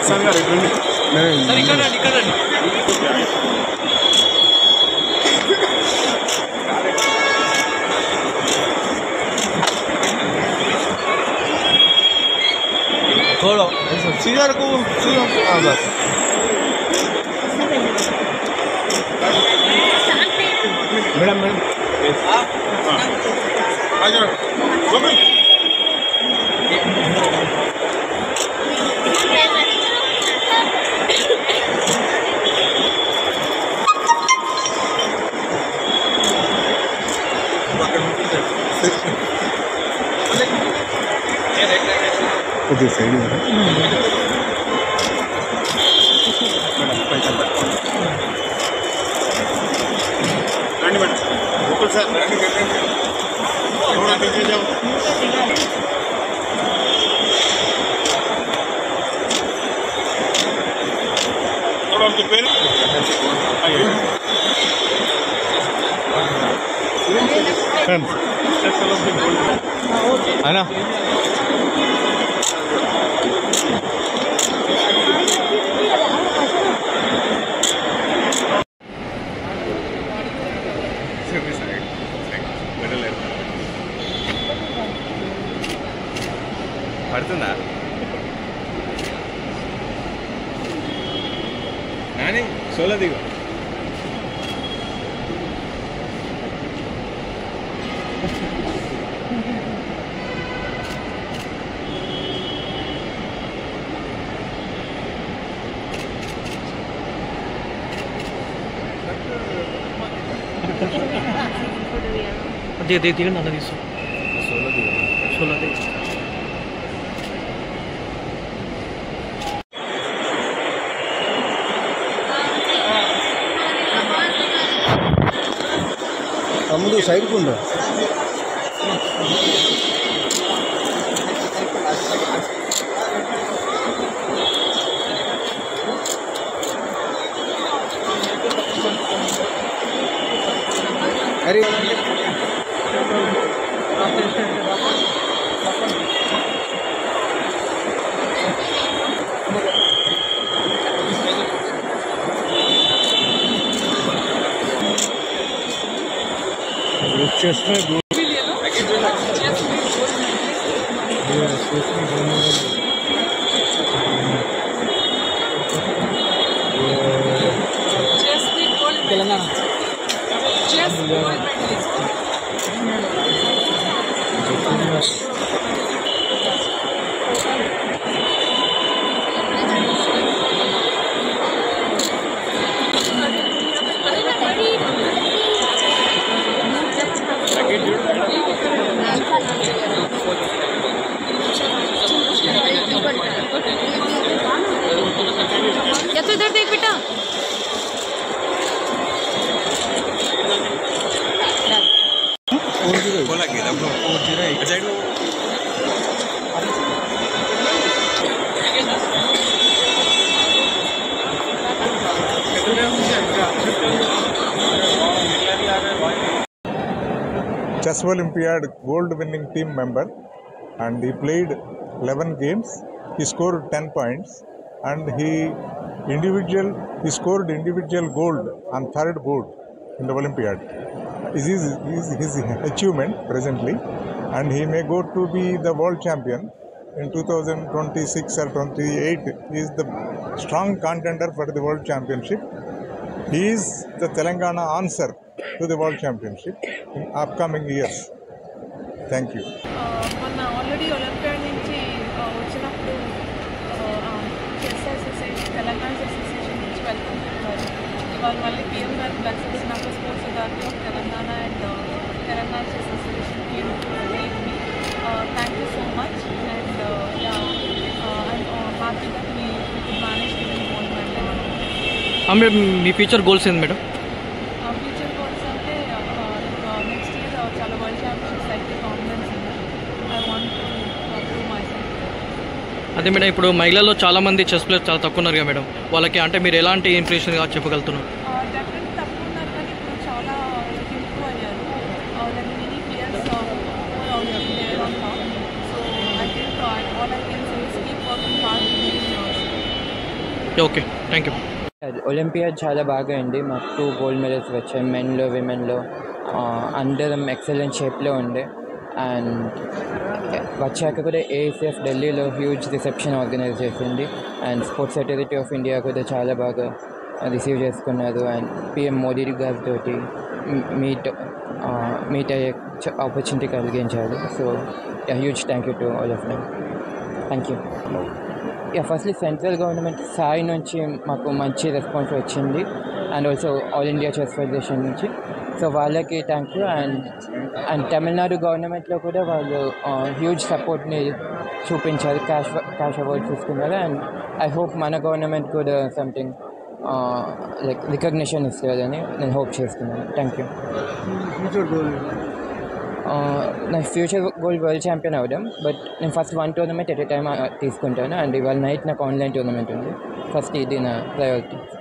थोड़ा सीजर को बस मैडम मैडम सही सर थोड़ा पीछे जाओ थोड़ा उनके पैर है ना పడుతుందా నాని సోలో దిగు దిగండి అన్న తీసు సోలో దిగు సోలో దిగు ముందు సైడ్కి ఉండు అరే चेस्ट में गोल तेलंगाना या तो इधर देख बेटा बोला कि side Chess Olympiad gold winning team member, and he played 11 games. He scored 10 points, and he scored individual gold on third board in the Olympiad. This is his achievement presently, and he may go to be the world champion in 2026 or 28. He is the strong contender for the world championship. He is the Telangana answer to the world championship in upcoming years. Thank you. మొన్న already Olympiad నుంచి వచ్చినప్పుడు chess association Telangana association నుంచి welcome చెప్పారు. ఇవాళ మళ్ళీ PM గారు blessings నాకు sports authority of Telangana and Telangana chess association team thank you so much and happy that me manage to win gold medal. మీ ఫ్యూచర్ గోల్స్ ఏంది మేడం? ఫ్యూచర్ గోల్స్ అంటే next year చాలా వరల్డ్ ఛాంపియన్షిప్స్ అయితే confidence ఉంది. I want to prove myself. అదే madam, ఇప్పుడు మహిళల్లో చాలామంది చెస్ ప్లేయర్స్ చాలా తక్కువ ఉన్నారు కదా మేడం, వాళ్ళకి అంటే మీరు ఎలాంటి ఇంప్రెషన్గా చెప్పగలుగుతున్నారు? డెఫినెట్లీ తక్కువ ఉన్నారు, కానీ ఇప్పుడు చాలా ఇంప్రూవ్ అయ్యారు. Many players player on top. So I think all I can say is keep working hard. Okay, thank you. Olympiad చాలా బాగా అయింది. మాకు 2 గోల్డ్ మెడల్స్ వచ్చాయి, మెన్లో విమెన్లో. అందరం ఎక్సలెంట్ షేప్లో ఉండే. అండ్ వచ్చాక కూడా ఏఎస్ఎఫ్ ఢిల్లీలో హ్యూజ్ రిసెప్షన్ ఆర్గనైజ్ చేసింది. And sports authority of India కూడా చాలా బాగా రిసీవ్ చేసుకున్నారు. అండ్ పిఎం మోదీ గారితో మీట్ అయ్యే ఆపర్చునిటీ కలిగించారు. So huge thank you to all of them. Thank you. Firstly central government స్థాయి నుంచి మాకు మంచి రెస్పాన్స్ వచ్చింది. And also all India chess federation నుంచి. సో వాళ్ళకి థ్యాంక్ యూ. అండ్ తమిళనాడు గవర్నమెంట్లో కూడా వాళ్ళు హ్యూజ్ సపోర్ట్ని చూపించారు, క్యాష్ అవార్డ్స్ తీసుకున్నారు. అండ్ ఐ హోప్ మన గవర్నమెంట్ కూడా సంథింగ్ లైక్ రికగ్నిషన్ ఇస్తుందని నేను హోప్ చేస్తున్నాను. Thank you. నా ఫ్యూచర్ గోల్ వరల్డ్ ఛాంపియన్ అవ్వడం. బట్ నేను first 1 tournament at a time తీసుకుంటాను. అండ్ ఇవాళ నైట్ నాకు ఆన్లైన్ టోర్నమెంట్ ఉంది. ఫస్ట్ ఇది నా ప్రయారిటీ.